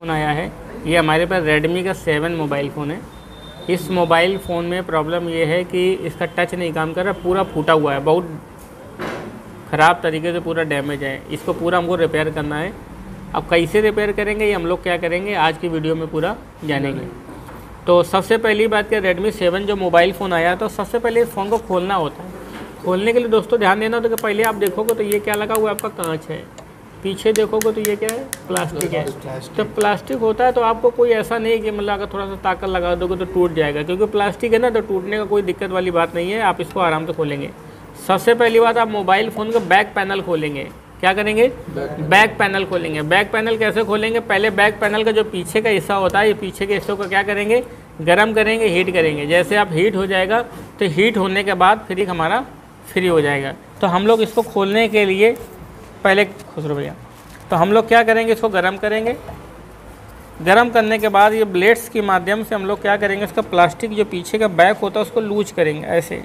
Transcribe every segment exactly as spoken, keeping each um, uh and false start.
Phone आया है। ये हमारे पास रेडमी का सेवन मोबाइल फ़ोन है। इस मोबाइल फ़ोन में प्रॉब्लम ये है कि इसका टच नहीं काम कर रहा, पूरा फूटा हुआ है, बहुत ख़राब तरीके से पूरा डैमेज है। इसको पूरा हमको रिपेयर करना है। अब कैसे रिपेयर करेंगे, ये हम लोग क्या करेंगे आज की वीडियो में पूरा जानेंगे। तो सबसे पहली बात कि रेडमी सेवन जो मोबाइल फ़ोन आया तो सबसे पहले इस फ़ोन को खोलना होता है। खोलने के लिए दोस्तों ध्यान देना होता है कि पहले आप देखोगे तो ये क्या लगा हुआ है, आपका कांच है। पीछे देखोगे तो ये क्या है, प्लास्टिक है। जब प्लास्टिक होता है तो आपको कोई ऐसा नहीं कि मतलब अगर थोड़ा सा ताकत लगा दोगे तो टूट जाएगा, क्योंकि प्लास्टिक है ना, तो टूटने का कोई दिक्कत वाली बात नहीं है। आप इसको आराम से खोलेंगे। सबसे पहली बात, आप मोबाइल फ़ोन का बैक पैनल खोलेंगे। क्या करेंगे, बैक पैनल खोलेंगे। बैक पैनल कैसे खोलेंगे, पहले बैक पैनल का जो पीछे का हिस्सा होता है, ये पीछे के हिस्सों को क्या करेंगे, गर्म करेंगे, हीट करेंगे। जैसे आप हीट हो जाएगा तो हीट होने के बाद फिर हमारा फ्री हो जाएगा। तो हम लोग इसको खोलने के लिए पहले खुसरो भैया तो हम लोग क्या करेंगे, इसको गरम करेंगे। गरम करने के बाद ये ब्लेड्स के माध्यम से हम लोग क्या करेंगे, इसका प्लास्टिक जो पीछे का बैक होता है उसको लूज करेंगे ऐसे।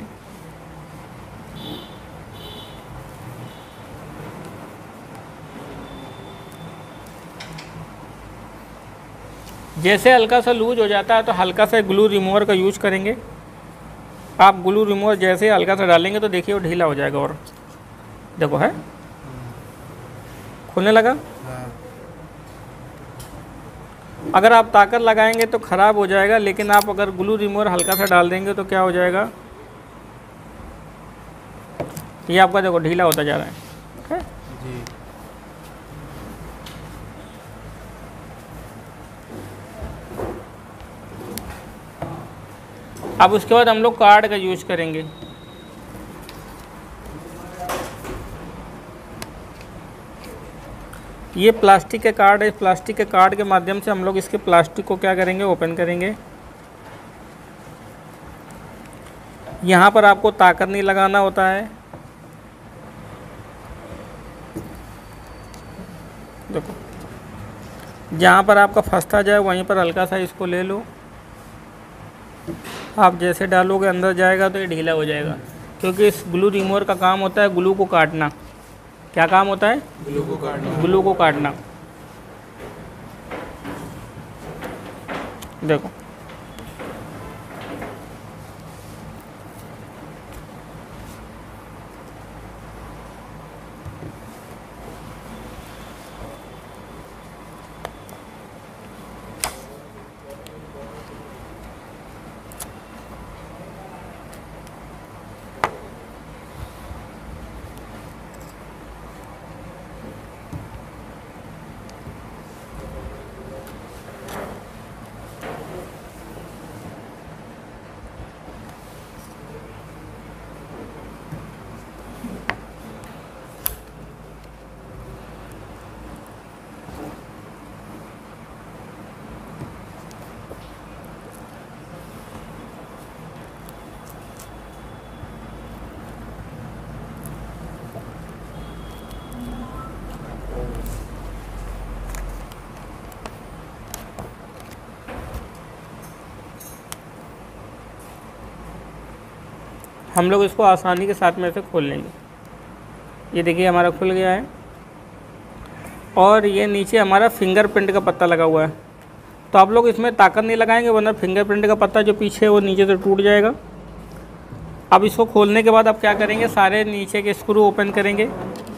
जैसे हल्का सा लूज हो जाता है तो हल्का सा ग्लू रिमूवर का यूज करेंगे। आप ग्लू रिमूवर जैसे हल्का सा डालेंगे तो देखिए वो ढीला हो जाएगा। और देखो है खुलने लगा। अगर आप ताकत लगाएंगे तो ख़राब हो जाएगा, लेकिन आप अगर ग्लू रिमूवर हल्का सा डाल देंगे तो क्या हो जाएगा, ये आपका देखो ढीला होता जा रहा है। है? जी। अब उसके बाद हम लोग कार्ड का यूज करेंगे। ये प्लास्टिक के कार्ड है। प्लास्टिक के कार्ड के माध्यम से हम लोग इसके प्लास्टिक को क्या करेंगे, ओपन करेंगे। यहाँ पर आपको ताकत नहीं लगाना होता है। देखो जहाँ पर आपका फंसता जाए वहीं पर हल्का सा इसको ले लो। आप जैसे डालोगे अंदर जाएगा तो ये ढीला हो जाएगा, क्योंकि इस ग्लू रिमूवर का काम होता है ग्लू को काटना। क्या काम होता है, ग्लू को काटना। ग्लू को काटना। देखो हम लोग इसको आसानी के साथ में से खोल लेंगे। ये देखिए हमारा खुल गया है। और ये नीचे हमारा फिंगरप्रिंट का पत्ता लगा हुआ है, तो आप लोग इसमें ताकत नहीं लगाएंगे, वरना फिंगरप्रिंट का पत्ता जो पीछे है वो नीचे से टूट जाएगा। अब इसको खोलने के बाद आप क्या करेंगे, सारे नीचे के स्क्रू ओपन करेंगे।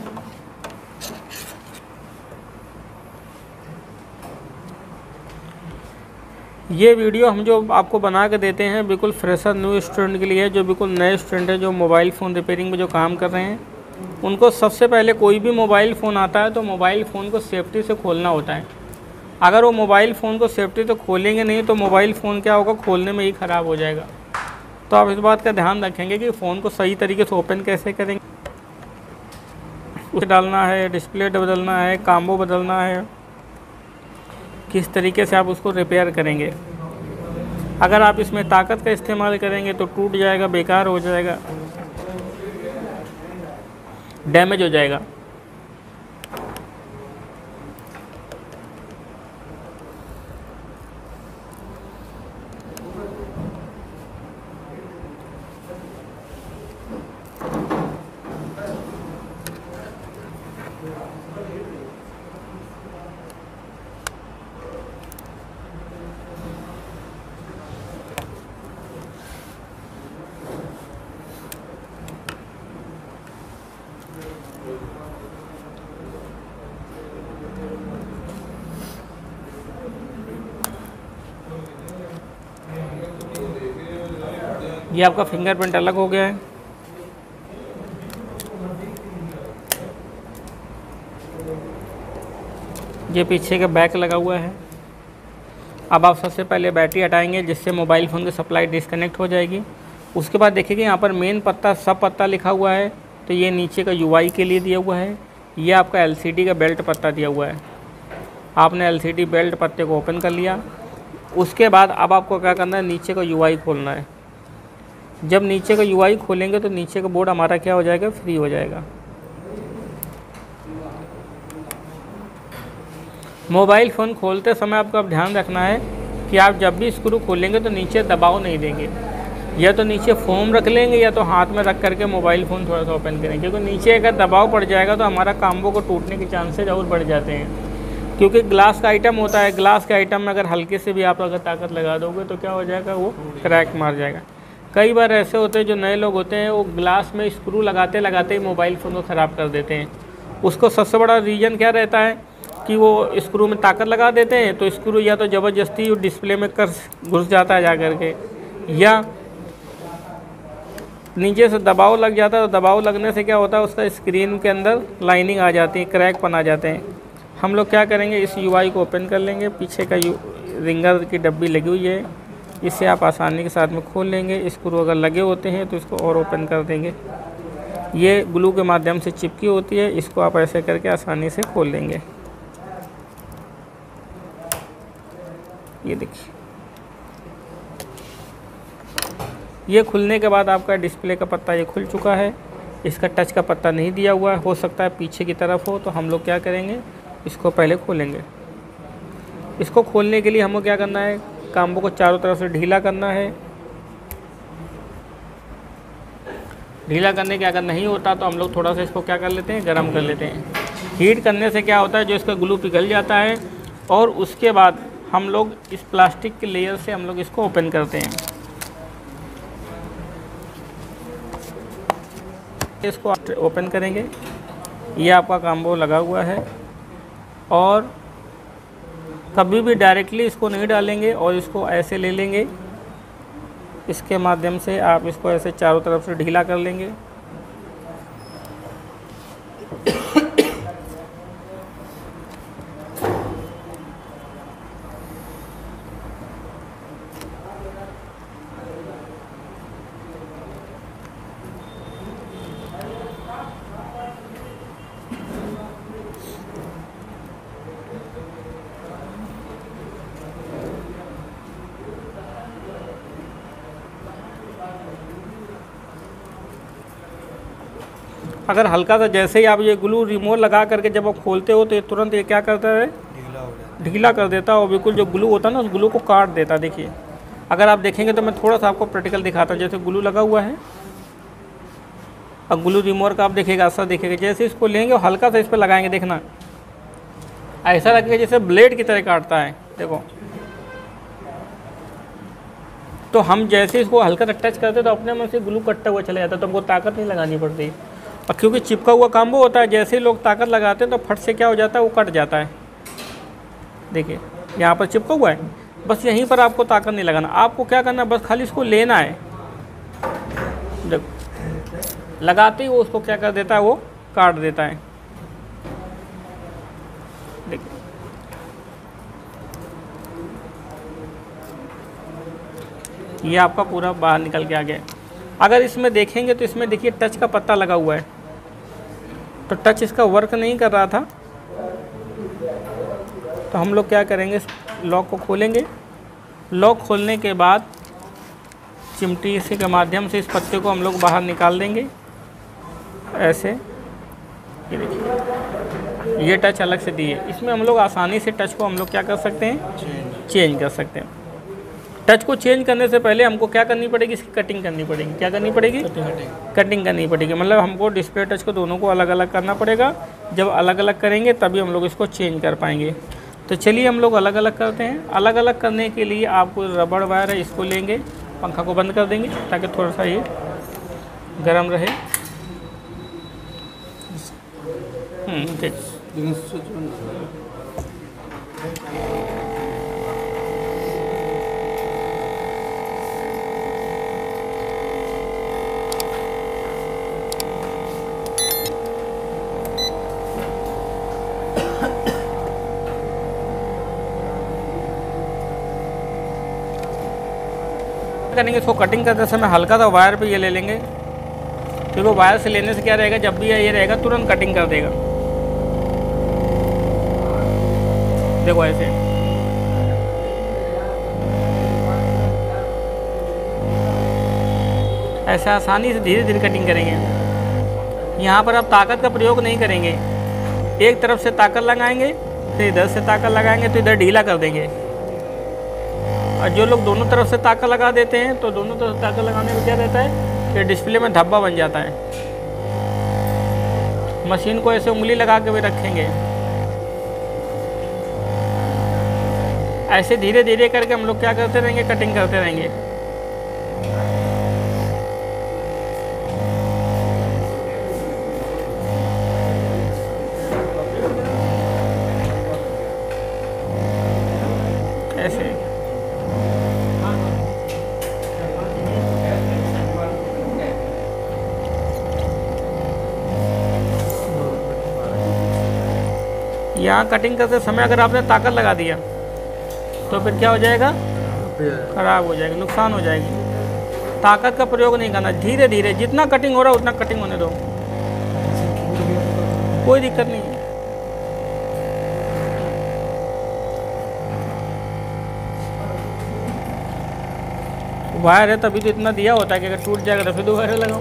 ये वीडियो हम जो आपको बना के देते हैं बिल्कुल फ्रेशर न्यू स्टूडेंट के लिए, जो बिल्कुल नए स्टूडेंट हैं, जो मोबाइल फ़ोन रिपेयरिंग में जो काम कर रहे हैं, उनको सबसे पहले कोई भी मोबाइल फ़ोन आता है तो मोबाइल फ़ोन को सेफ्टी से खोलना होता है। अगर वो मोबाइल फ़ोन को सेफ्टी से खोलेंगे नहीं तो मोबाइल फ़ोन क्या होगा, खोलने में ही ख़राब हो जाएगा। तो आप इस बात का ध्यान रखेंगे कि फ़ोन को सही तरीके से ओपन कैसे करेंगे। उसे डालना है, डिस्प्ले बदलना है, काम्बो बदलना है, किस तरीके से आप उसको रिपेयर करेंगे। अगर आप इसमें ताकत का इस्तेमाल करेंगे तो टूट जाएगा, बेकार हो जाएगा, डैमेज हो जाएगा। ये आपका फिंगरप्रिंट अलग हो गया है। ये पीछे का बैक लगा हुआ है। अब आप सबसे पहले बैटरी हटाएंगे, जिससे मोबाइल फ़ोन की सप्लाई डिस्कनेक्ट हो जाएगी। उसके बाद देखिए कि यहाँ पर मेन पत्ता सब पत्ता लिखा हुआ है, तो ये नीचे का यूआई के लिए दिया हुआ है। ये आपका एलसीडी का बेल्ट पत्ता दिया हुआ है। आपने एलसीडी बेल्ट पत्ते को ओपन कर लिया। उसके बाद अब आपको क्या करना है, नीचे का यूआई खोलना है। जब नीचे का यूआई खोलेंगे तो नीचे का बोर्ड हमारा क्या हो जाएगा, फ्री हो जाएगा। मोबाइल फ़ोन खोलते समय आपको अब ध्यान रखना है कि आप जब भी स्क्रू खोलेंगे तो नीचे दबाव नहीं देंगे, या तो नीचे फोम रख लेंगे या तो हाथ में रख करके मोबाइल फ़ोन थोड़ा सा ओपन करेंगे, क्योंकि नीचे अगर दबाव पड़ जाएगा तो हमारा काम्बो को टूटने के चांसेज और बढ़ जाते हैं। क्योंकि ग्लास का आइटम होता है, ग्लास के आइटम में अगर हल्के से भी आप अगर ताकत लगा दोगे तो क्या हो जाएगा, वो क्रैक मार जाएगा। कई बार ऐसे होते हैं जो नए लोग होते हैं, वो ग्लास में स्क्रू लगाते लगाते ही मोबाइल फ़ोन को ख़राब कर देते हैं। उसको सबसे बड़ा रीज़न क्या रहता है कि वो स्क्रू में ताकत लगा देते हैं, तो स्क्रू या तो ज़बरदस्ती डिस्प्ले में कर घुस जाता है जा कर के, या नीचे से दबाव लग जाता है। तो दबाव लगने से क्या होता है, उसका स्क्रीन के अंदर लाइनिंग आ जाती है, क्रैक बन आ जाते हैं। हम लोग क्या करेंगे, इस यूआई को ओपन कर लेंगे। पीछे का यू रिंगर की डब्बी लगी हुई है, इसे आप आसानी के साथ में खोल लेंगे। स्क्रू अगर लगे होते हैं तो इसको और ओपन कर देंगे। ये ग्लू के माध्यम से चिपकी होती है, इसको आप ऐसे करके आसानी से खोल लेंगे। ये देखिए, ये खुलने के बाद आपका डिस्प्ले का पत्ता ये खुल चुका है। इसका टच का पत्ता नहीं दिया हुआ है, हो सकता है पीछे की तरफ हो। तो हम लोग क्या करेंगे, इसको पहले खोलेंगे। इसको खोलने के लिए हमको क्या करना है, काम्बो को चारों तरफ से ढीला करना है। ढीला करने के अगर नहीं होता तो हम लोग थोड़ा सा इसको क्या कर लेते हैं, गर्म कर लेते हैं। हीट करने से क्या होता है, जो इसका ग्लू पिघल जाता है, और उसके बाद हम लोग इस प्लास्टिक के लेयर से हम लोग इसको ओपन करते हैं। इसको ओपन करेंगे, ये आपका काम्बो लगा हुआ है। और कभी भी डायरेक्टली इसको नहीं डालेंगे, और इसको ऐसे ले लेंगे, इसके माध्यम से आप इसको ऐसे चारों तरफ से ढीला कर लेंगे। अगर हल्का सा जैसे ही आप ये ग्लू रिमूवर लगा करके जब आप खोलते हो तो ये तुरंत ये क्या करता है, ढीला हो जाता है, ढीला कर देता है, और बिल्कुल जो ग्लू होता है ना, उस ग्लू को काट देता है। देखिए, अगर आप देखेंगे तो मैं थोड़ा सा आपको प्रैक्टिकल दिखाता हूँ। जैसे ग्लू लगा हुआ है, अब ग्लू रिमूवर का आप देखिएगा, असर देखिएगा। जैसे इसको लेंगे और हल्का सा इस पर लगाएंगे, देखना ऐसा लगेगा जैसे ब्लेड की तरह काटता है। देखो, तो हम जैसे इसको हल्का सा टच करते तो अपने में से ग्लू कटता हुआ चला जाता है, तो हमको ताकत नहीं लगानी पड़ती। और क्योंकि चिपका हुआ काम्बो होता है, जैसे ही लोग ताकत लगाते हैं तो फट से क्या हो जाता है, वो कट जाता है। देखिए, यहाँ पर चिपका हुआ है, बस यहीं पर आपको ताकत नहीं लगाना। आपको क्या करना है, बस खाली इसको लेना है। देखो, लगाते ही वो उसको क्या कर देता है, वो काट देता है। देखिए, ये आपका पूरा बाहर निकल के आ गया। अगर इसमें देखेंगे तो इसमें देखिए टच का पत्ता लगा हुआ है, तो टच इसका वर्क नहीं कर रहा था। तो हम लोग क्या करेंगे, लॉक को खोलेंगे। लॉक खोलने के बाद चिमटी इसी के माध्यम से इस पत्ते को हम लोग बाहर निकाल देंगे ऐसे। ये देखिए, ये टच अलग से दिए। इसमें हम लोग आसानी से टच को हम लोग क्या कर सकते हैं, चेंज कर सकते हैं। टच को चेंज करने से पहले हमको क्या करनी पड़ेगी, इसकी कटिंग करनी पड़ेगी। क्या करनी पड़ेगी, कटिंग कटिंग करनी पड़ेगी। मतलब हमको डिस्प्ले टच को दोनों को अलग अलग करना पड़ेगा। जब अलग अलग करेंगे तभी हम लोग इसको चेंज कर पाएंगे। तो चलिए हम लोग अलग अलग करते हैं। अलग अलग करने के लिए आपको रबड़ वायर है, इसको लेंगे, पंखा को बंद कर देंगे ताकि थोड़ा सा ये गर्म रहे। ठीक, करेंगे, इसको कटिंग करते समय हल्का सा वायर पे ये ले लेंगे, क्योंकि वायर से लेने से क्या रहेगा, जब भी ये रहेगा तुरंत कटिंग कर देगा। देखो ऐसे ऐसे आसानी से धीरे धीरे कटिंग करेंगे। यहाँ पर आप ताकत का प्रयोग नहीं करेंगे, एक तरफ से ताकत लगाएंगे, फिर इधर से ताकत लगाएंगे तो इधर ढीला कर देंगे। और जो लोग दोनों तरफ से ताकत लगा देते हैं तो दोनों तरफ ताकत लगाने में क्या रहता है कि डिस्प्ले में धब्बा बन जाता है। मशीन को ऐसे उंगली लगा के भी रखेंगे। ऐसे धीरे धीरे करके हम लोग क्या करते रहेंगे, कटिंग करते रहेंगे। ऐसे यहाँ कटिंग करते समय अगर आपने ताकत लगा दिया तो फिर क्या हो जाएगा, खराब हो जाएगी, नुकसान हो जाएगी। ताकत का प्रयोग नहीं करना, धीरे धीरे जितना कटिंग हो रहा है उतना कटिंग होने दो, कोई दिक्कत नहीं है। वायर है तभी तो इतना दिया होता है कि अगर टूट जाएगा तो फिर दोबारा लगाओ।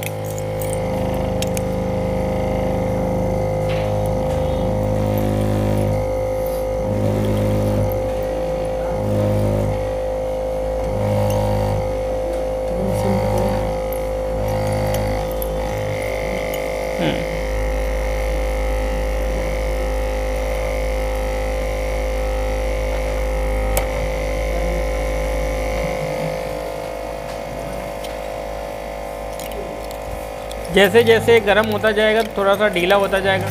जैसे जैसे गर्म होता जाएगा थोड़ा सा ढीला होता जाएगा।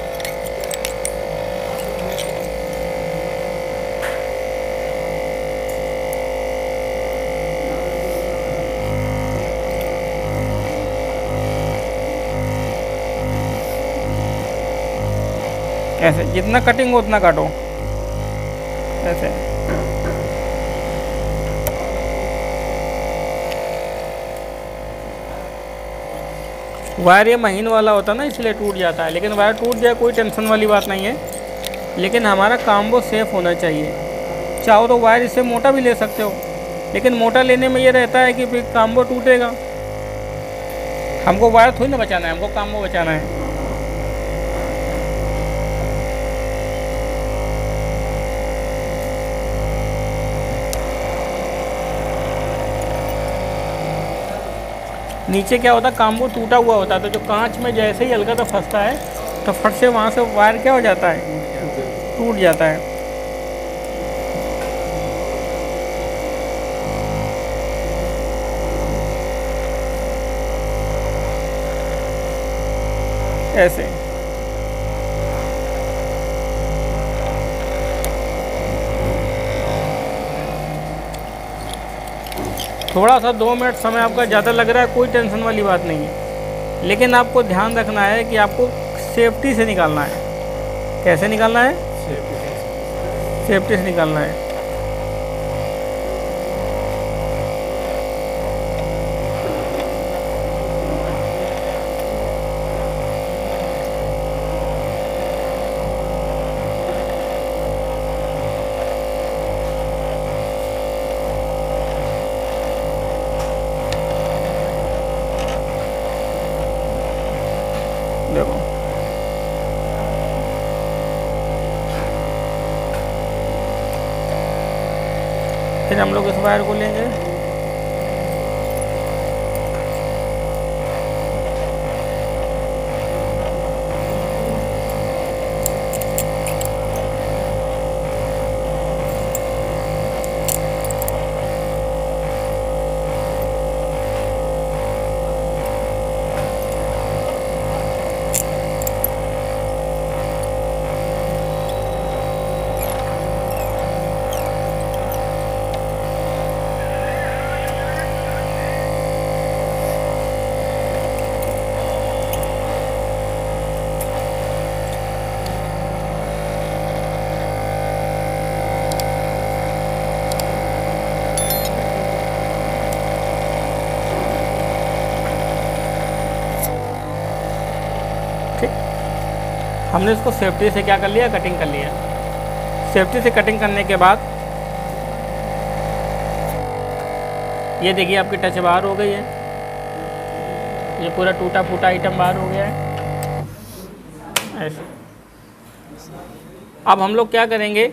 ऐसे जितना कटिंग हो उतना काटो, ऐसे। वायर ये महीन वाला होता है ना, इसलिए टूट जाता है। लेकिन वायर टूट जाए कोई टेंशन वाली बात नहीं है, लेकिन हमारा काम्बो सेफ होना चाहिए। चाहो तो वायर इससे मोटा भी ले सकते हो, लेकिन मोटा लेने में ये रहता है कि फिर काम्बो टूटेगा। हमको वायर थोड़ी ना बचाना है, हमको काम्बो बचाना है। नीचे क्या होता है, काम्बो टूटा हुआ होता है, तो जो कांच में जैसे ही हल्का सा फंसता है तो फट से वहाँ से वायर क्या हो जाता है, टूट जाता है। ऐसे थोड़ा सा दो मिनट समय आपका ज़्यादा लग रहा है, कोई टेंशन वाली बात नहीं है, लेकिन आपको ध्यान रखना है कि आपको सेफ्टी से निकालना है। कैसे निकालना है, सेफ्टी से निकालना है। देखो फिर हम लोग इस वायर को लेंगे, हमने इसको सेफ्टी से क्या कर लिया, कटिंग कर लिया। सेफ्टी से कटिंग करने के बाद ये देखिए आपकी टच बाहर हो गई है, ये पूरा टूटा फूटा आइटम बाहर हो गया है ऐसे। अब हम लोग क्या करेंगे,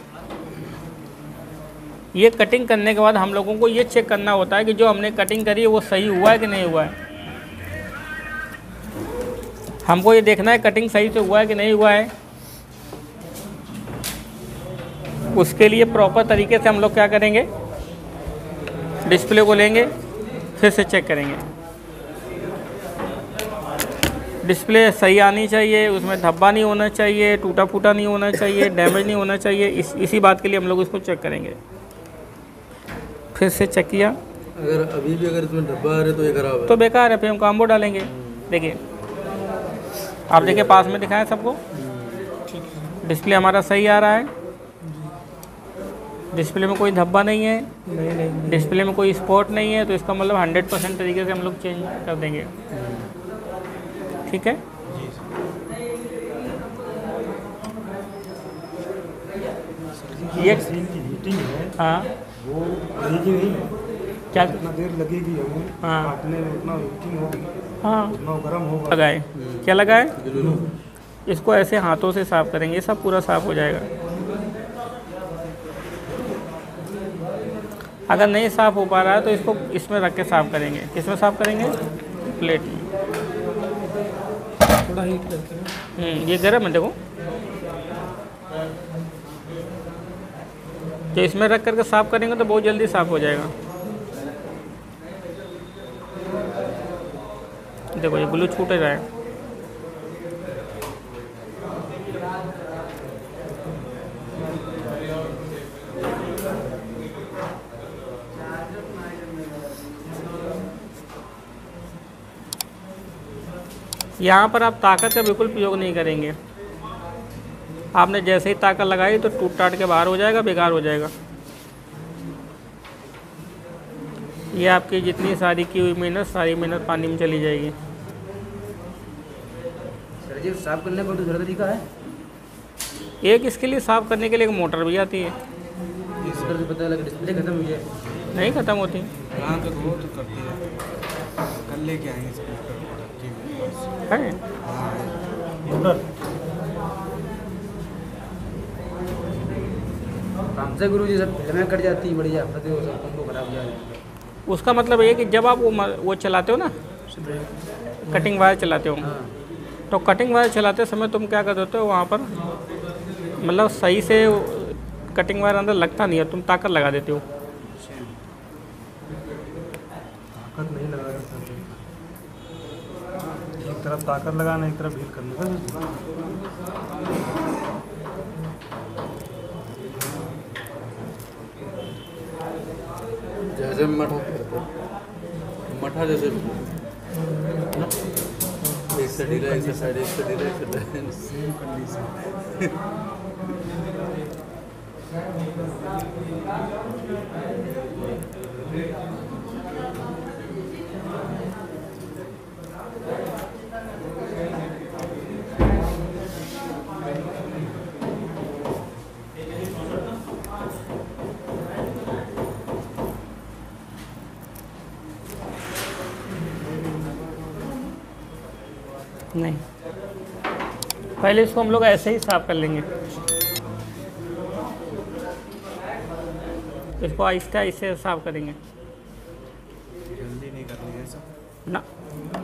ये कटिंग करने के बाद हम लोगों को ये चेक करना होता है कि जो हमने कटिंग करी है वो सही हुआ है कि नहीं हुआ है। हमको ये देखना है कटिंग सही से हुआ है कि नहीं हुआ है। उसके लिए प्रॉपर तरीके से हम लोग क्या करेंगे, डिस्प्ले को लेंगे, फिर से चेक करेंगे। डिस्प्ले सही आनी चाहिए, उसमें धब्बा नहीं होना चाहिए, टूटा फूटा नहीं होना चाहिए, डैमेज नहीं होना चाहिए। इस इसी बात के लिए हम लोग इसको चेक करेंगे। फिर से चेक किया, अगर अभी भी अगर इसमें धब्बा आ रहा है तो ये खराब है, तो बेकार है, फिर हम कॉम्बो डालेंगे। देखिए आप देखिए पास में दिखाएं सबको, डिस्प्ले हमारा सही आ रहा है, डिस्प्ले में कोई धब्बा नहीं है, नहीं नहीं डिस्प्ले में कोई स्पॉट नहीं है, तो इसका मतलब हंड्रेड परसेंट तरीके से हम लोग चेंज कर देंगे। ठीक है, ये हीटिंग है हाँ वो लगेगी नहीं, क्या, जितना देर लगेगी हमें हाँ काटने में उतना हीटिंग होगी, हाँ उतना गर्म होगा। लगाए, क्या लगाए, इसको ऐसे हाथों से साफ करेंगे, ये सब पूरा साफ हो जाएगा। अगर नहीं साफ हो पा रहा है तो इसको इसमें रख के साफ करेंगे। किसमें साफ करेंगे, प्लेट में। थोड़ा हीट करके ना। हम्म, ये गर्म है देखो, तो इसमें रख करके साफ करेंगे तो बहुत जल्दी साफ हो जाएगा। देखो ये ग्लू छूट रहा है। यहाँ पर आप ताकत का बिल्कुल प्रयोग नहीं करेंगे। आपने जैसे ही ताकत लगाई तो टूट टाट के बाहर हो जाएगा, बेकार हो जाएगा। ये आपकी जितनी सारी की हुई मेहनत, सारी मेहनत पानी में चली जाएगी। सर जी साफ करने का तो दूसरा तरीका है, एक इसके लिए साफ़ करने के लिए एक मोटर भी आती है, इस पर से पता लगा डिस्प्ले खत्म हुई है। नहीं ख़त्म होती। यहाँ तक वो तो करती है, कल लेके आएंगे है हमसे गुरु जी सब फिल्में कट जाती है बढ़िया, पता है वो सब कॉम्बो खराब हो जाए। उसका मतलब ये कि जब आप वो म- वो चलाते हो ना, कटिंग वायर चलाते हो, हाँ तो कटिंग वायर चलाते समय तुम क्या कर देते हो, वहाँ पर मतलब सही से कटिंग वायर अंदर लगता नहीं है, तुम ताकत लगा देते हो। ताकत नहीं लगा रहा, एक तरफ ताकत लगाना, एक तरफ हीट करना। जैसे मठा मठा जैसे एक से ढीला, एक से साइड, एक से ढीला, एक से ढीला। Same condition. नहीं, पहले इसको हम लोग ऐसे ही साफ कर लेंगे। इसको आहिस्ता आहिस्ता साफ करेंगे जल्दी नहीं करनी है सब ना,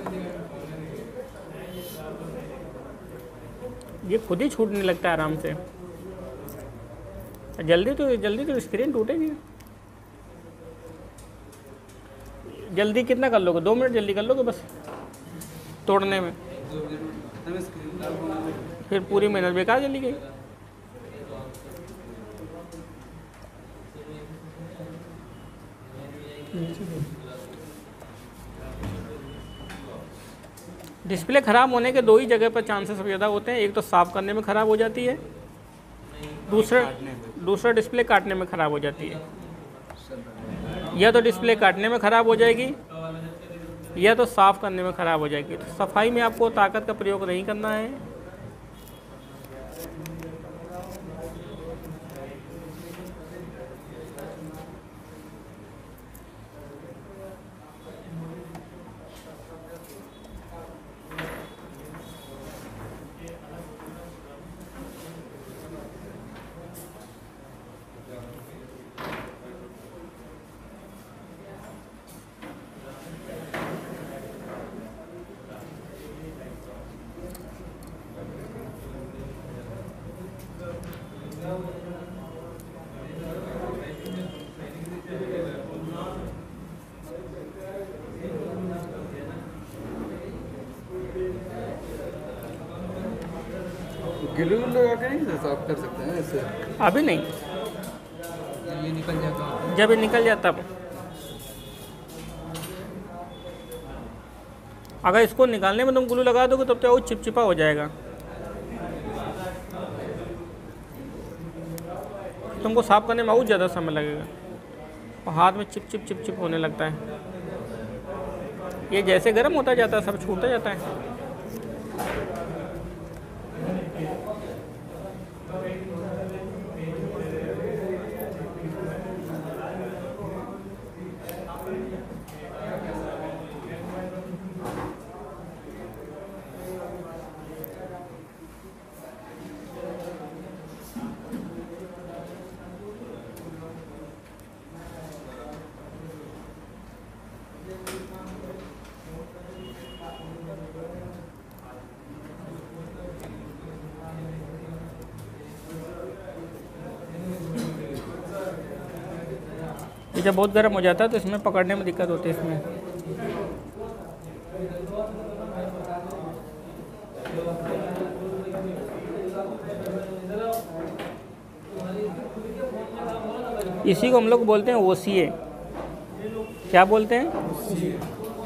ये खुद ही छूटने लगता है आराम से। जल्दी तो जल्दी तो स्क्रीन टूटेगी। जल्दी कितना कर लोगे, दो मिनट जल्दी कर लोगे बस तोड़ने में, फिर पूरी मेहनत बेकार चली गई। डिस्प्ले ख़राब होने के दो ही जगह पर चांसेस ज़्यादा होते हैं। एक तो साफ़ करने में ख़राब हो जाती है, दूसरा दूसरा डिस्प्ले काटने में ख़राब हो जाती है। या तो डिस्प्ले काटने में ख़राब हो जाएगी या तो साफ़ करने में ख़राब हो जाएगी। तो सफाई में आपको ताकत का प्रयोग नहीं करना है, ग्लू लगा के नहीं साफ कर सकते हैं ऐसे? अभी नहीं, ये निकल जाता जब ये निकल जाता तब। अगर इसको निकालने में तुम ग्लू लगा दोगे तब तो वो चिपचिपा हो जाएगा। तुमको साफ करने में बहुत ज़्यादा समय लगेगा और हाथ में चिप चिप चिप चिप होने लगता है। ये जैसे गर्म होता जाता है सब छूटता जाता है। ये जब बहुत गर्म हो जाता है तो इसमें पकड़ने में दिक्कत होती है इसमें। इसी को हम लोग बोलते हैं ओसीए। क्या बोलते हैं?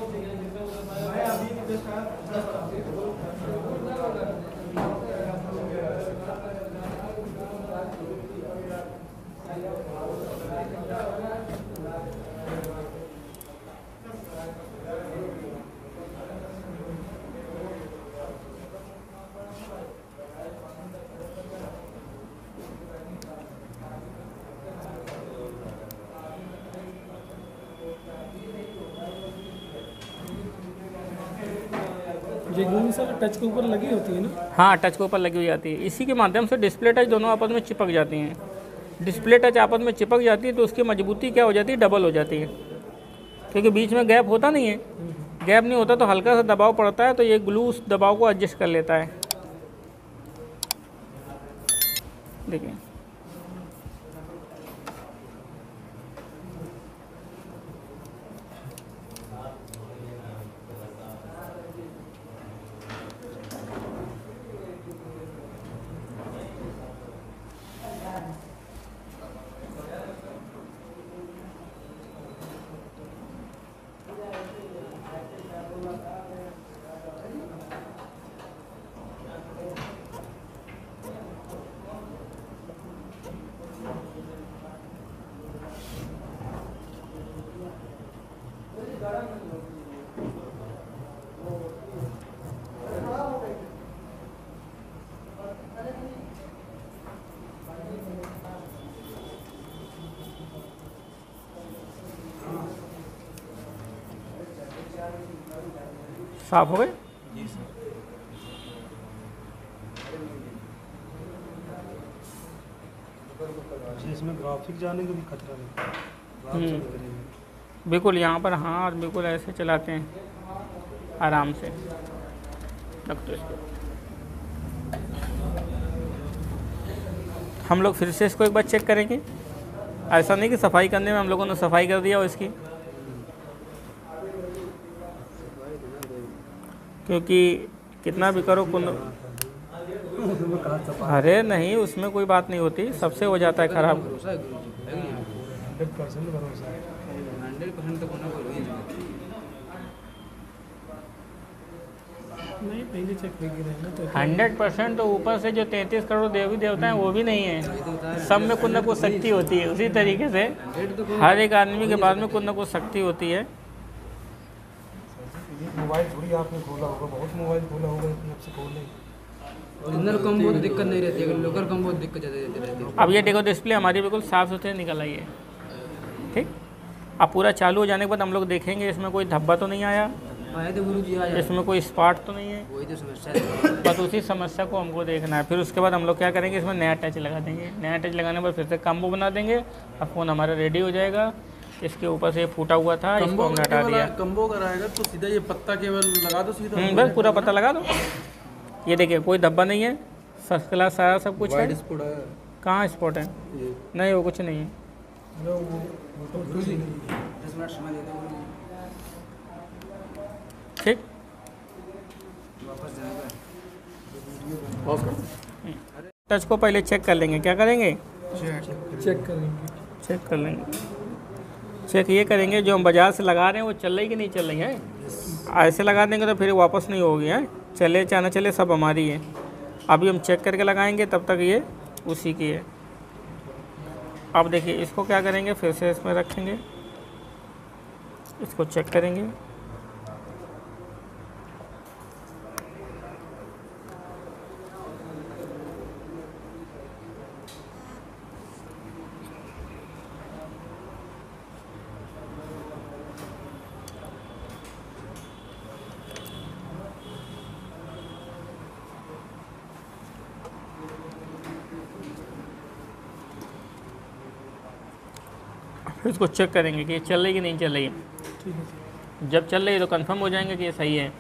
ये ग्लू सर टच के ऊपर लगी होती है ना? हाँ, टच के ऊपर लगी हुई आती है। इसी के माध्यम से डिस्प्ले टच दोनों आपस में चिपक जाती हैं। डिस्प्ले टच आपस में चिपक जाती है तो उसकी मजबूती क्या हो जाती है? डबल हो जाती है, क्योंकि बीच में गैप होता नहीं है। गैप नहीं होता तो हल्का सा दबाव पड़ता है तो ये ग्लू उस दबाव को एडजस्ट कर लेता है। देखिए, साफ हो गए। इसमें ग्राफिक जाने का भी खतरा नहीं। हम्म, बिल्कुल यहाँ पर हाँ, और बिल्कुल ऐसे चलाते हैं आराम से। रख दो इसको। हम लोग फिर से इसको एक बार चेक करेंगे। ऐसा नहीं कि सफाई करने में हम लोगों ने सफाई कर दिया हो इसकी, क्योंकि कितना भी करो कुन... अरे नहीं, उसमें कोई बात नहीं होती, सबसे हो जाता है खराब। हंड्रेड परसेंट भरोसा है। हंड्रेड परसेंट तो होना कोई नहीं। नहीं, पहले चेक करके रहना तो हंड्रेड परसेंट तो ऊपर से जो तैंतीस करोड़ देवी देवता हैं वो भी नहीं है। सब में कुछ ना कुछ शक्ति होती है। उसी तरीके से हर एक आदमी के बाद में कुछ ना कुछ शक्ति होती है। मोबाइल थोड़ी आपने खोला होगा, बहुत मोबाइल खोला होगा, इतने आपसे खोल नहीं। ओरिजिनल कम बहुत दिक्कत नहीं रहती है, लोकल कम बहुत दिक्कत ज़्यादा रहती है। अब ये देखो डिस्प्ले हमारी बिल्कुल साफ़ सुथरी निकल आई है। ठीक, अब पूरा चालू हो जाने के बाद हम लोग देखेंगे इसमें कोई धब्बा तो नहीं आया, आए तो गुरु जी आ जाए, इसमें कोई स्पॉट तो नहीं है। वही तो समस्या है। बस उसी समस्या को हमको देखना है। फिर उसके बाद हम लोग क्या करेंगे, इसमें नया टच लगा देंगे। नया टच लगाने पर फिर से कम्बो बना देंगे और फ़ोन हमारा रेडी हो जाएगा। इसके ऊपर से फूटा हुआ था, इसको हमने हटा दिया। कम्बो कराएगा तो सीधा ये पत्ता केवल लगा दो सीधा। हम्म, बस पूरा पत्ता लगा दो। ये देखिए कोई धब्बा नहीं है, फर्स्ट क्लास सारा सब कुछ है। कहाँ स्पॉट है? नहीं, वो कुछ नहीं है। दस मिनट समय दे दो, ठीक, वापस जाएगा। पॉज करो। टच को पहले चेक कर लेंगे। क्या करेंगे? चेक करेंगे। चेक कर लेंगे। चेक ये करेंगे जो हम बाजार से लगा रहे हैं वो चल रही कि नहीं चल रही है। ऐसे लगा देंगे तो फिर वापस नहीं होगी है, चले चाहे ना चले सब हमारी है। अभी हम चेक करके लगाएंगे, तब तक ये उसी की है। अब देखिए इसको क्या करेंगे, फिर से इसमें रखेंगे, इसको चेक करेंगे। फिर इसको चेक करेंगे कि ये चल रही कि नहीं चल रही है। ठीक है। जब चल रही है तो कंफर्म हो जाएंगे कि ये सही है।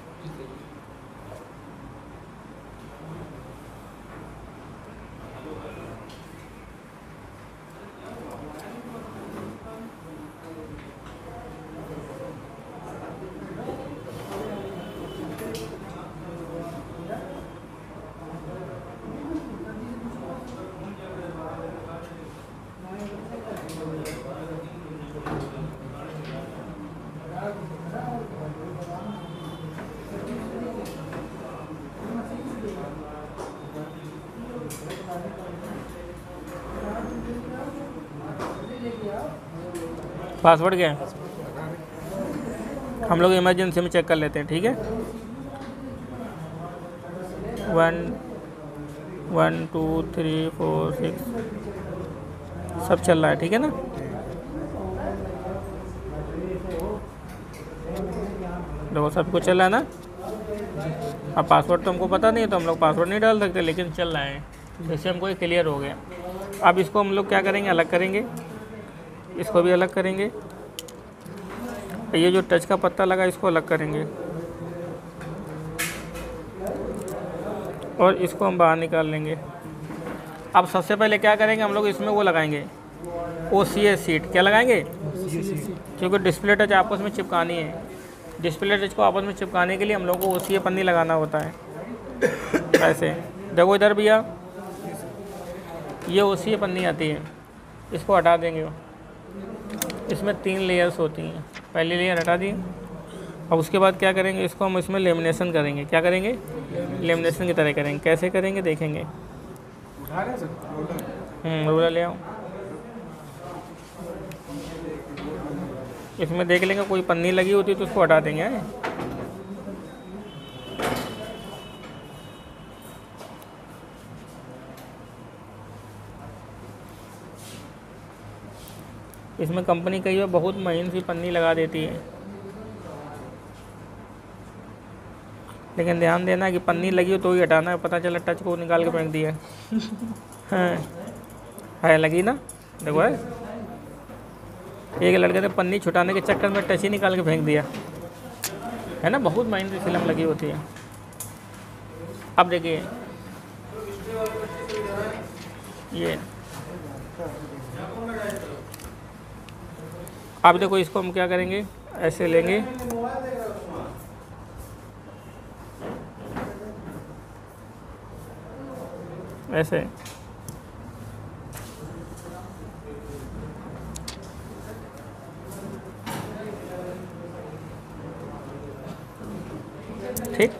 पासवर्ड क्या है? हम लोग इमरजेंसी में चेक कर लेते हैं। ठीक है, one one two three four six सब चल रहा है। ठीक है ना, देखो सब कुछ चल रहा है ना। अब पासवर्ड तो हमको पता नहीं है तो हम लोग पासवर्ड नहीं डाल सकते, लेकिन चल रहा है, इससे हमको ये क्लियर हो गया। अब इसको हम लोग क्या करेंगे, अलग करेंगे, इसको भी अलग करेंगे। ये जो टच का पत्ता लगा इसको अलग करेंगे और इसको हम बाहर निकाल लेंगे। अब सबसे पहले क्या करेंगे, हम लोग इसमें वो लगाएंगे ओ सी ए सीट। क्या लगाएंगे? क्योंकि डिस्प्ले टच आपस में चिपकानी है। डिस्प्ले टच को आपस में चिपकाने के लिए हम लोग को ओ सी ए पन्नी लगाना होता है। ऐसे देखो इधर भैया, ये ओ सी ए पन्नी आती है, इसको हटा देंगे। इसमें तीन लेयर्स होती हैं, पहली लेयर हटा दी। अब उसके बाद क्या करेंगे, इसको हम इसमें लेमिनेशन करेंगे। क्या करेंगे? लेमिनेशन की तरह करेंगे। कैसे करेंगे देखेंगे। हम्म रोलर ले आओ, इसमें देख लेंगे कोई पन्नी लगी होती है तो उसको हटा देंगे। इसमें कंपनी कई बार बहुत महीन सी पन्नी लगा देती है, लेकिन ध्यान देना कि पन्नी लगी हो तो ही हटाना है। पता चला टच को निकाल के फेंक दिया है, है लगी ना, देखो है। एक लड़के ने पन्नी छुटाने के चक्कर में टच ही निकाल के फेंक दिया है ना, बहुत महीन सी फिल्म लगी होती है। अब देखिए ये, अब देखो इसको हम क्या करेंगे, ऐसे लेंगे, ऐसे ठीक,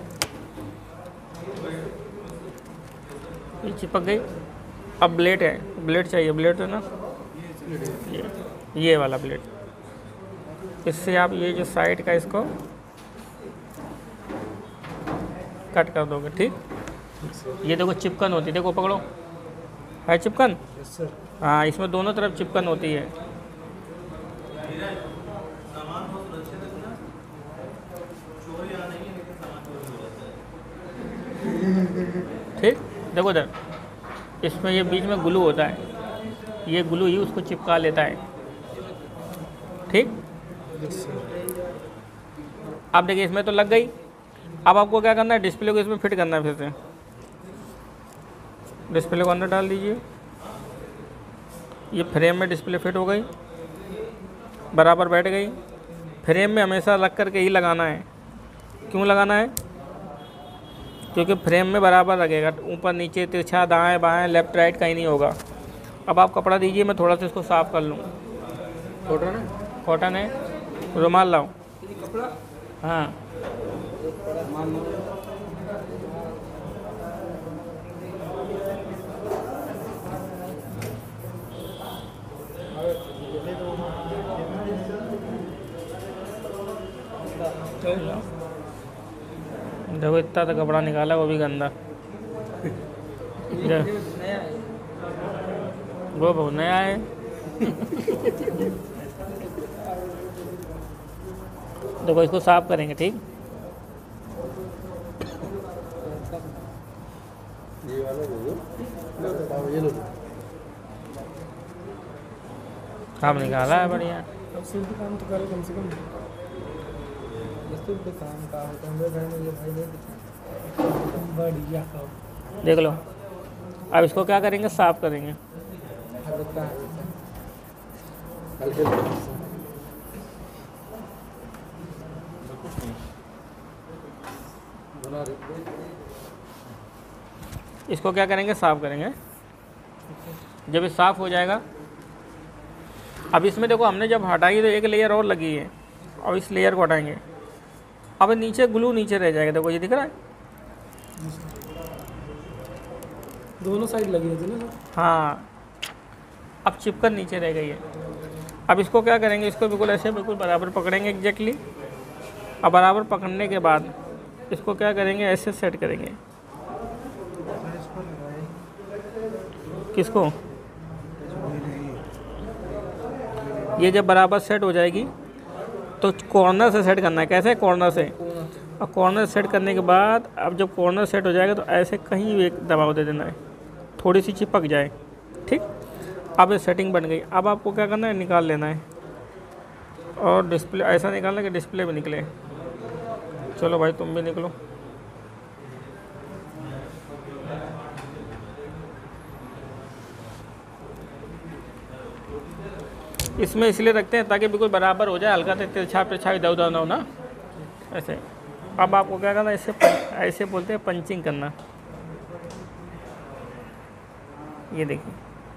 ये चिपक गई। अब ब्लेड है, ब्लेड चाहिए, ब्लेड है ना, ये ये वाला ब्लेड। इससे आप ये जो साइड का इसको कट कर दोगे। ठीक, ये देखो चिपकन होती है, देखो पकड़ो, है चिपकन। हाँ, इसमें दोनों तरफ चिपकन होती है। ठीक, देखो इधर, इसमें ये बीच में ग्लू होता है, ये ग्लू ही उसको चिपका लेता है। ठीक, अब देखिए इसमें तो लग गई। अब आपको क्या करना है, डिस्प्ले को इसमें फिट करना है। फिर से डिस्प्ले को अंदर डाल दीजिए, ये फ्रेम में डिस्प्ले फिट हो गई, बराबर बैठ गई। फ्रेम में हमेशा रख करके ही लगाना है। क्यों लगाना है? क्योंकि फ्रेम में बराबर लगेगा, ऊपर नीचे तिरछा दाएं बाएं लेफ्ट राइट कहीं नहीं होगा। अब आप कपड़ा दीजिए, मैं थोड़ा सा इसको साफ़ कर लूँ। कॉटन है, कॉटन है, रुमाल लाओ। कपड़ा हाँ देखो इतना तो कपड़ा निकाला, वो भी गंदा। नया है। वो बहुत नया है। देखो इसको साफ करेंगे, ठीक। ये वाला दे दो, ये लो। साफ निकाला है, बढ़िया। अब सिर्फ काम तो करे कम से कम। सिर्फ काम का होता है मेरे घर में, ये भाई देख बढ़िया काम। देख लो। अब इसको क्या करेंगे, साफ करेंगे। हल्का हल्के बना रहे। इसको क्या करेंगे, साफ करेंगे। जब ये साफ हो जाएगा, अब इसमें देखो हमने जब हटाई तो एक लेयर और लगी है, अब इस लेयर को हटाएंगे। अब नीचे ग्लू नीचे रह जाएगा, देखो ये दिख रहा है। दोनों साइड लगी थी ना। हाँ, अब चिपकन नीचे रह गई है। अब इसको क्या करेंगे, इसको बिल्कुल ऐसे बिल्कुल बराबर पकड़ेंगे एग्जैक्टली। अब बराबर पकड़ने के बाद इसको क्या करेंगे, ऐसे सेट करेंगे। किसको, ये जब बराबर सेट हो जाएगी तो कॉर्नर से सेट करना है। कैसे, कॉर्नर से। और कॉर्नर सेट करने के बाद अब जब कॉर्नर सेट हो जाएगा तो ऐसे कहीं भी एक दबाव दे देना है, थोड़ी सी चिपक जाए, ठीक। अब ये सेटिंग बन गई। अब आपको क्या करना है, निकाल लेना है और डिस्प्ले ऐसा निकालना कि डिस्प्ले भी निकले। चलो भाई तुम भी निकलो। इसमें इसलिए रखते हैं ताकि बिल्कुल बराबर हो जाए, हल्का तिरछा तिरछा इधर उधर ना हो ना, ऐसे। अब आपको क्या करना है, इससे ऐसे बोलते हैं पंचिंग करना। ये देखिए,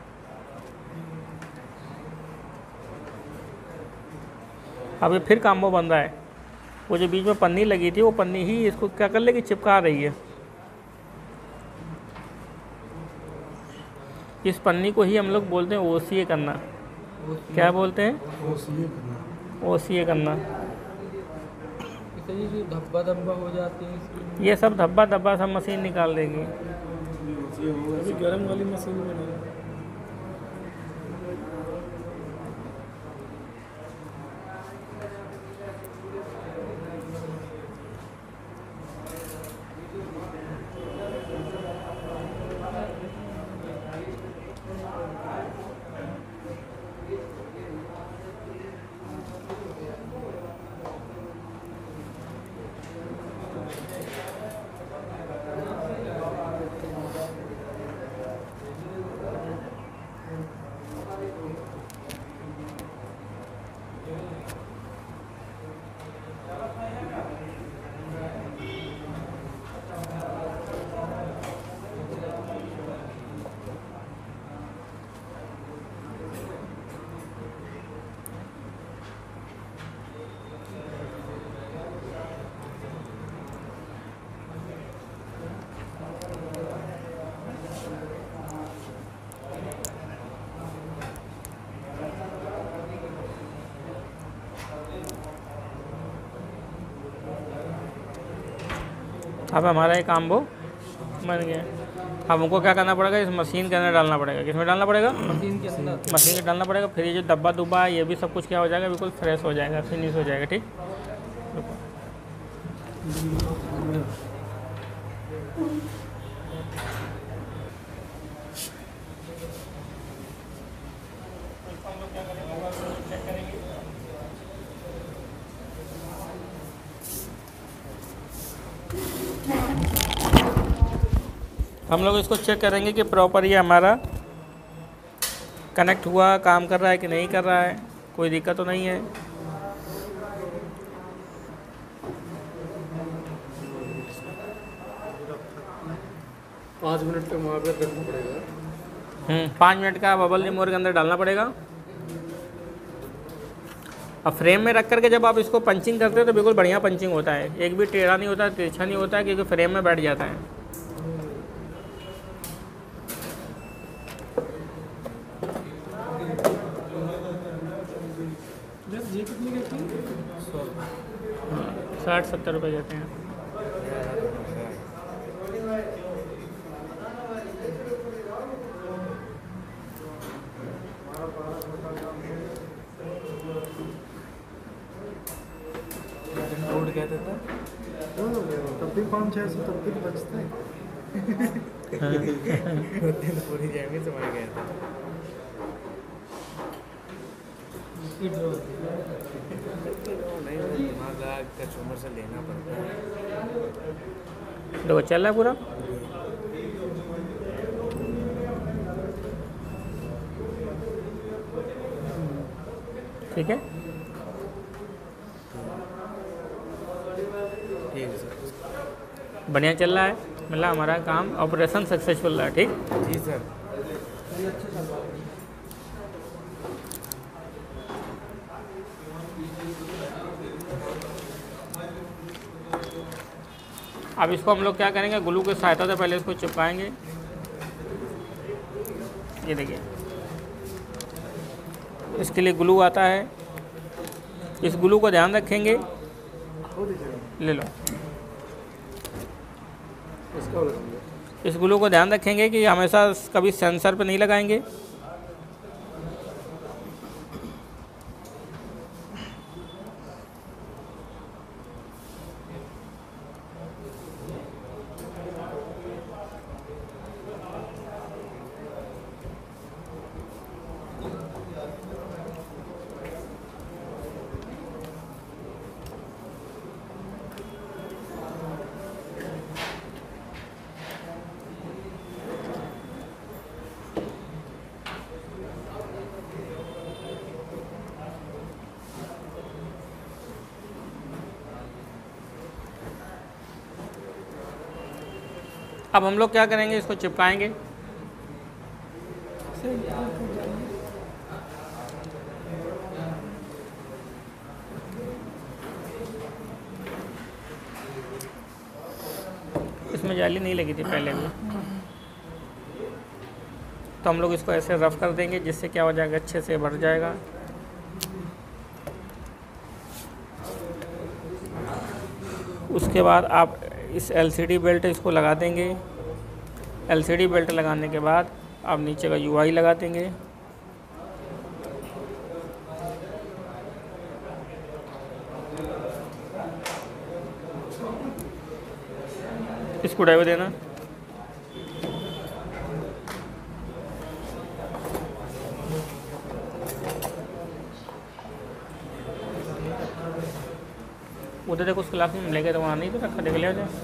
अब ये फिर काम्बो बन रहा है। वो जो बीच में पन्नी लगी थी, वो पन्नी ही इसको क्या कर लेगी, चिपका रही है। इस पन्नी को ही हम लोग बोलते हैं ओसीए करना। क्या बोलते हैं, ओसीए करना। धब्बा धब्बा हो जाती है, ये सब धब्बा धब्बा सब मशीन निकाल देगी। अभी गर्म वाली मशीन में नहीं। अब हमारा ये काम वो बन गया। अब हमको क्या करना पड़ेगा, इस मशीन के अंदर डालना पड़ेगा। किसमें डालना पड़ेगा, मशीन के अंदर। मशीन के डालना पड़ेगा। फिर ये जो डब्बा दुब्बा है, ये भी सब कुछ क्या हो जाएगा, बिल्कुल फ्रेश हो जाएगा, फिनिश हो जाएगा, ठीक। हम लोग इसको चेक करेंगे कि प्रॉपर ये हमारा कनेक्ट हुआ, काम कर रहा है कि नहीं कर रहा है, कोई दिक्कत तो नहीं है। पाँच मिनट तक वहाँ पे रखना पड़ेगा। हम्म पाँच मिनट का बबल रिमूवर के अंदर डालना पड़ेगा। अब फ्रेम में रख करके जब आप इसको पंचिंग करते हो तो बिल्कुल बढ़िया पंचिंग होता है, एक भी टेढ़ा नहीं होता, तिरछा नहीं होता है, क्योंकि फ्रेम में बैठ जाता है। ये कितने कहते हैं? साठ सत्तर रुपये देते हैं। कोड क्या देता? तब भी पाँच छः सौ तब भी बचते हैं। पूरी जाएंगे तो मैं गया था। नहीं दिमाग लगा कस्टमर से लेना पड़ता है। देखो चल रहा है पूरा। ठीक है, ठीक है सर। बढ़िया चल रहा है, मतलब हमारा काम ऑपरेशन सक्सेसफुल रहा। ठीक, जी सर। अब इसको हम लोग क्या करेंगे, ग्लू की सहायता से पहले इसको चिपकाएंगे। ये देखिए, इसके लिए ग्लू आता है। इस ग्लू को ध्यान रखेंगे, ले लो। इस ग्लू को ध्यान रखेंगे कि हमेशा कभी सेंसर पे नहीं लगाएंगे। अब हम लोग क्या करेंगे, इसको चिपकाएंगे। इसमें जाली नहीं लगी थी पहले भी, तो हम लोग इसको ऐसे रफ कर देंगे, जिससे क्या हो जाएगा, अच्छे से भर जाएगा। उसके बाद आप इस एलसीडी बेल्ट इसको लगा देंगे। एलसीडी बेल्ट लगाने के बाद आप नीचे का यूआई लगा देंगे। स्क्रू ड्राइवर देना। उधर देखो उस क्लास में लेके, तो वहाँ नहीं तो रखा, देख लिया जाए।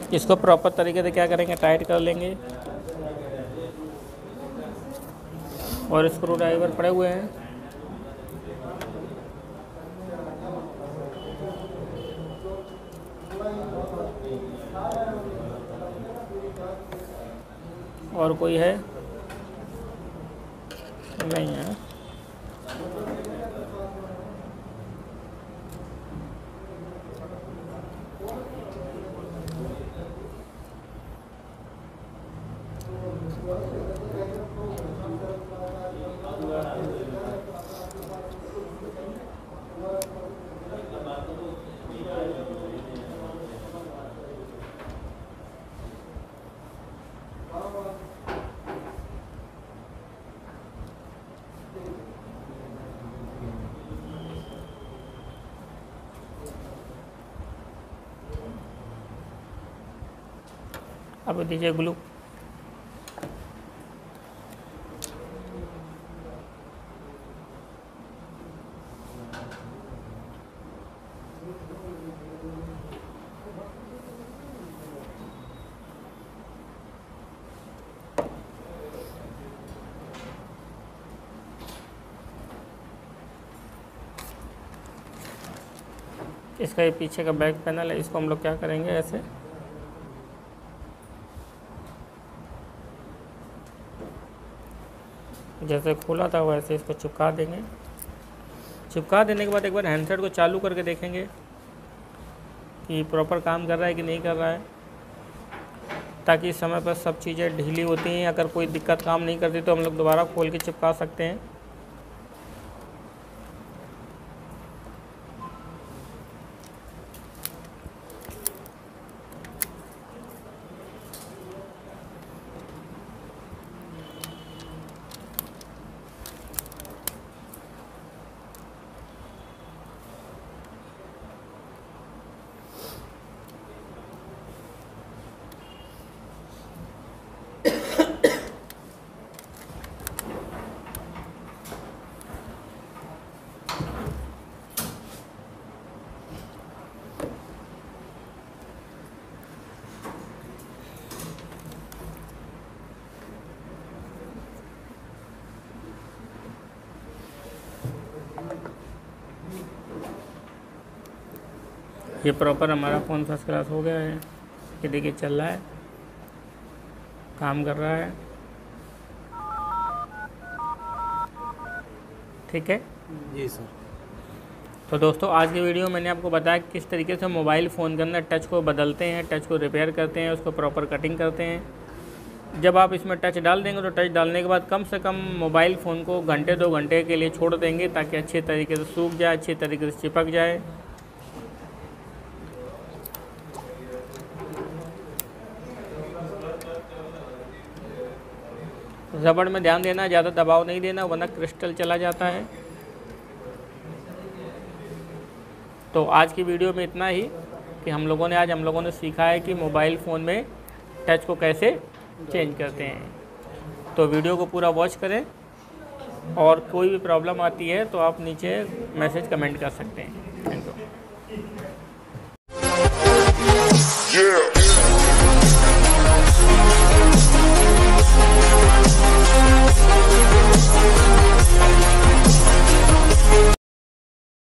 इसको प्रॉपर तरीके से क्या करेंगे, टाइट कर लेंगे। और स्क्रू ड्राइवर पड़े हुए हैं, और कोई है नहीं है। अब दीजिए ग्लू। इसका ये पीछे का बैक पैनल है, इसको हम लोग क्या करेंगे, ऐसे जैसे खोला था वैसे इसको चिपका देंगे। चिपका देने के बाद एक बार हैंडसेट को चालू करके देखेंगे कि प्रॉपर काम कर रहा है कि नहीं कर रहा है, ताकि समय पर सब चीज़ें ढीली होती हैं। अगर कोई दिक्कत काम नहीं करती तो हम लोग दोबारा खोल के चिपका सकते हैं। ये प्रॉपर हमारा फ़ोन फर्स्ट क्लास हो गया है। ये देखिए चल रहा है, काम कर रहा है, ठीक है जी सर। तो दोस्तों आज की वीडियो में मैंने आपको बताया कि किस तरीके से मोबाइल फ़ोन के अंदर टच को बदलते हैं, टच को रिपेयर करते हैं, उसको प्रॉपर कटिंग करते हैं। जब आप इसमें टच डाल देंगे तो टच डालने के बाद कम से कम मोबाइल फ़ोन को घंटे दो घंटे के लिए छोड़ देंगे, ताकि अच्छे तरीके से सूख जाए, अच्छे तरीके से चिपक जाए। रबड़ में ध्यान देना, ज़्यादा दबाव नहीं देना, वरना क्रिस्टल चला जाता है। तो आज की वीडियो में इतना ही कि हम लोगों ने आज हम लोगों ने सीखा है कि मोबाइल फ़ोन में टच को कैसे चेंज करते हैं। तो वीडियो को पूरा वॉच करें, और कोई भी प्रॉब्लम आती है तो आप नीचे मैसेज कमेंट कर सकते हैं। Thank you.